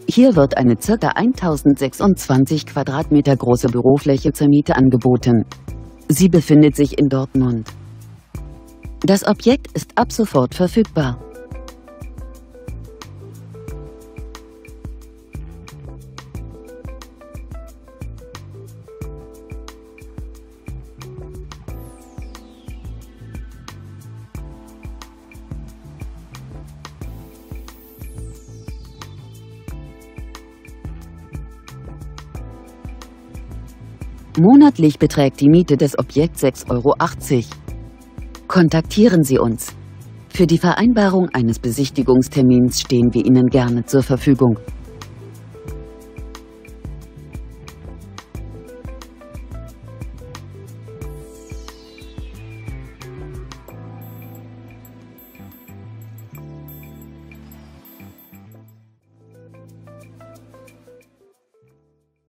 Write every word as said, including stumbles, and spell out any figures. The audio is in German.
Hier wird eine ca. tausendsechsundzwanzig Quadratmeter große Bürofläche zur Miete angeboten. Sie befindet sich in Dortmund. Das Objekt ist ab sofort verfügbar. Monatlich beträgt die Miete des Objekts sechs Euro achtzig. Kontaktieren Sie uns. Für die Vereinbarung eines Besichtigungstermins stehen wir Ihnen gerne zur Verfügung.